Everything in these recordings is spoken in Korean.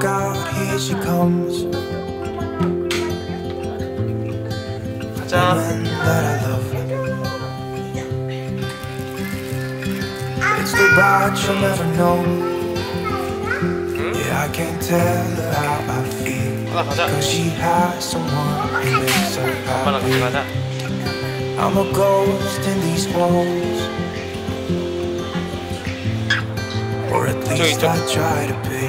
look out, here she comes. 가자. That I love. It's too bad she'll never know. Yeah, I can't tell her how I feel. 가자. Cause she has someone who makes her 엄마랑 같이 happy. 가자. I'm a ghost in these walls, or at least I try to be.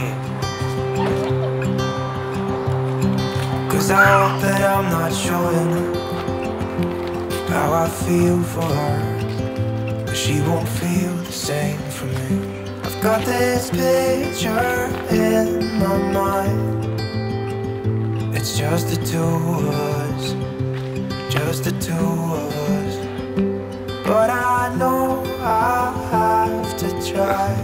Cause I hope that I'm not showing how I feel for her, but she won't feel the same for me. I've got this picture in my mind. It's just the two of us, just the two of us. But I know I have to try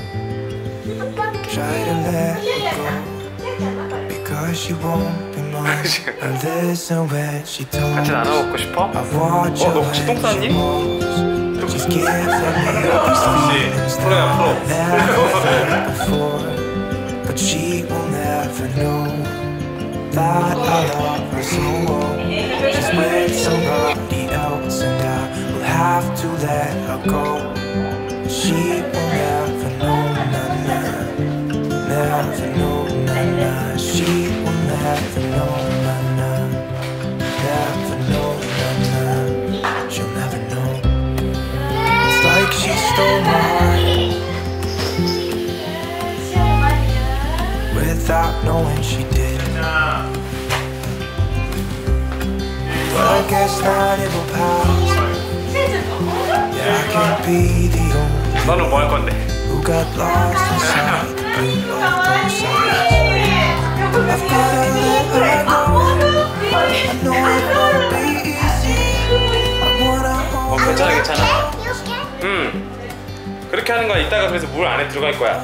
to let it go, because she won't be mine. And listen when she told 같이 나눠 먹고 싶어? 너 혹시 똥 쌌니? She's giving me all these feelings that I never felt before, but she will never know that I love her so well. She's with somebody else and I will have to let her go. She will never know, na-na, never know, na-na. She will never know, na-na, never know, na-na. She'll never know. It's like she stole my heart without knowing she did. But I guess that it will pass. Yeah, I can't be the only 너는 뭐 할 건데? who got lost inside the blue of those eyes. I've gotta let her go. I know it won't be easy. I wanna hold her 괜찮아 괜찮아. 그렇게 하는 거야. 이따가 그래서 물 안에 들어갈 거야.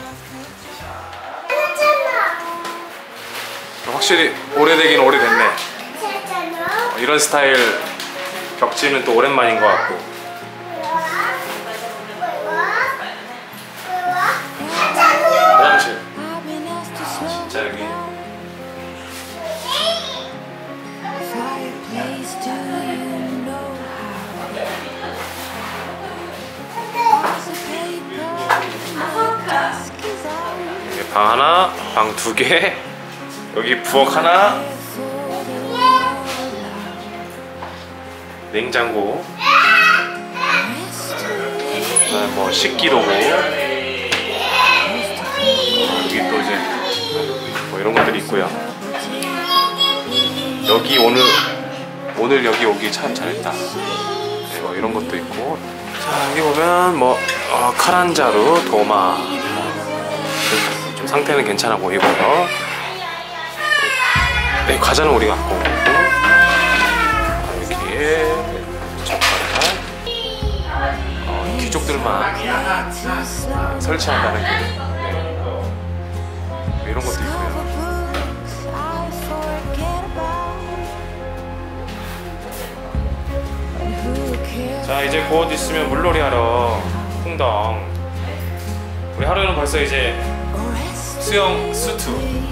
확실히 오래되긴 오래됐네. 이런 스타일 벽지는 또 오랜만인 것 같고. 화장실. 진짜 여기. 여기 방 하나, 방 두 개. 여기 부엌 하나. 냉장고. 뭐 식기로고. 여기 또 이제 뭐 이런 것들이 있고요. 여기 오늘 여기 오기 참 잘했다. 네, 뭐 이런 것도 있고. 자 여기 보면 뭐 카란자루, 도마. 좀 상태는 괜찮아 보이고요. 네, 과자는 우리가 갖고 오고. 여기에 젓가락. 귀족들만 설치한다는 게 네. 이런 것도 있고요. 자 이제 곧 있으면 물놀이 하러 풍덩. 우리 하루는 벌써 이제 수영 수트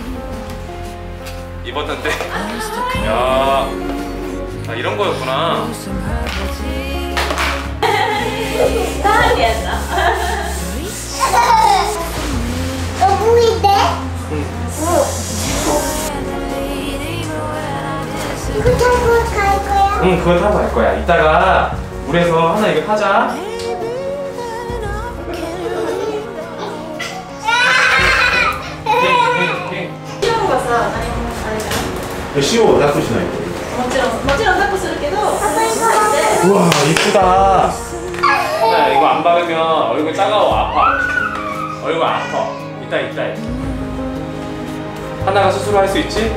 입었는데 야 이런 거였구나. 너 보이대? 이거 타고 갈 거야? 응, 그거 타고 갈 거야. 이따가 물에서 하나 이거 타자. 쉬워, 닦고しないと。 もちろん抱っこするけど、 우와 이쁘다. 야, 이거 안 바르면 얼굴 따가워. 아파. 얼굴 아파. 이따 하나가 스스로 할 수 있지?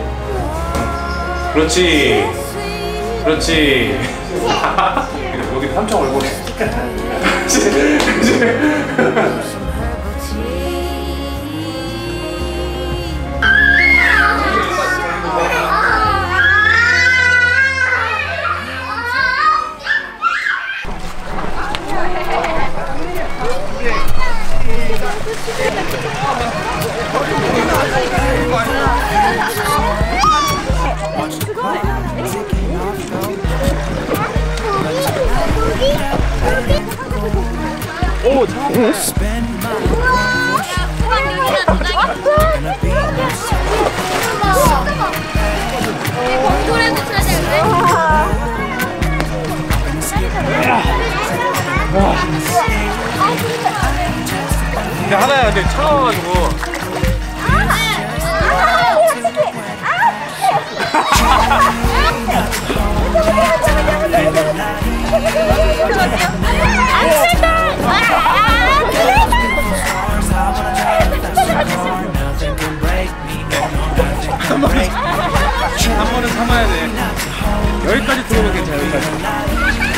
그렇지. 여기 삼촌 얼굴. 아, 오, 참. 공돌에도 쳐야 되는데. 근데 하나야, 근데 차가워가지고. 한 번은 참아야 돼. 여기까지 들어오면 괜찮아. 여기까지.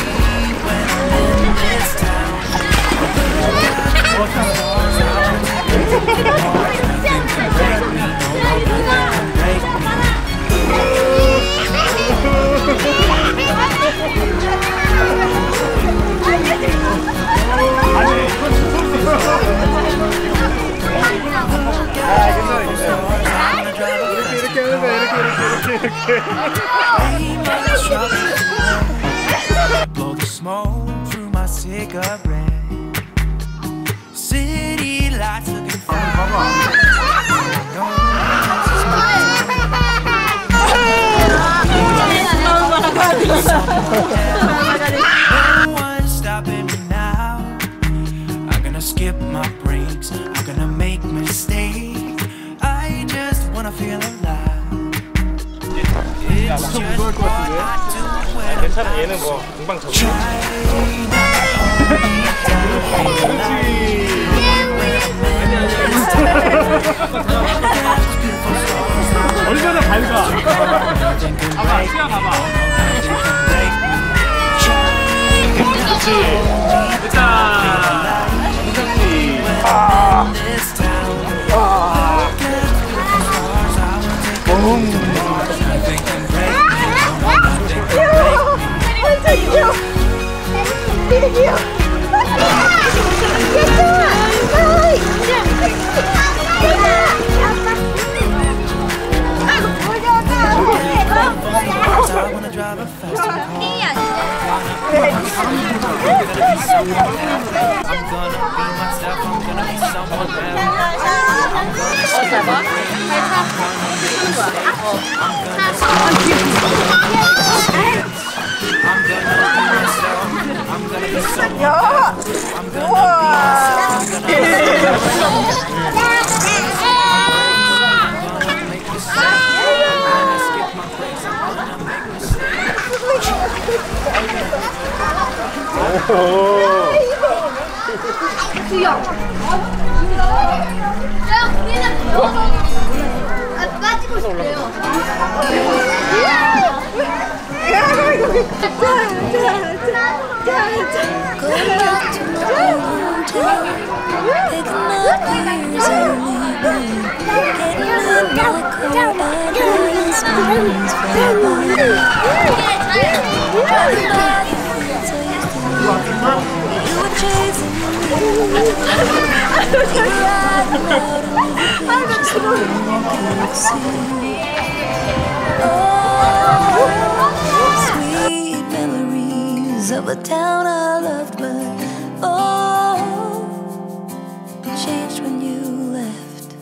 Blow the smoke through my cigarette. City lights looking fine. No one's stopping me now. I'm gonna skip my breaks. I'm gonna make mistakes. I just wanna feel alive. It's just what I do when 괜찮아, 얘는 뭐 금방 적응. 얼마나 밝아. 봐봐, 시야 봐봐. 그렇지. 일단 괜찮지. I wanna drive a fast car. I'm gonna be myself. I'm gonna be someone 빠지고 싶어요. Sweet memories of a town I loved, but oh, changed when you left.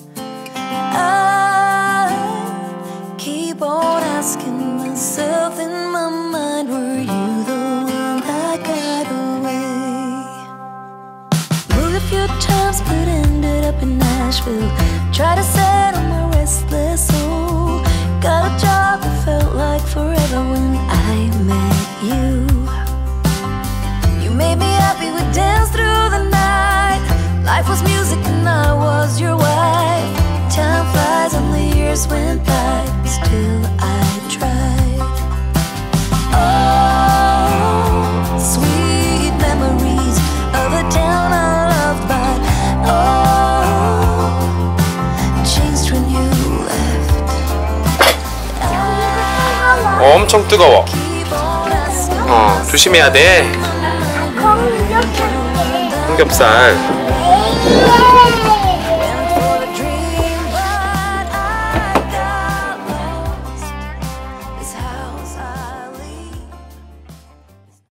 I keep on asking myself in my mind, were you the one that got away? Moved a few times but ended up in Nashville. Tried to settle my restless soul. Got a job that felt like forever when I met you. You made me happy, we danced through the night. Life was music and I was your wife. Time flies and the years went by, still I tried. Oh, sweet memories of a town I loved, but oh, changed when you left. 엄청 뜨거워. 조심해야 돼. 삼겹살.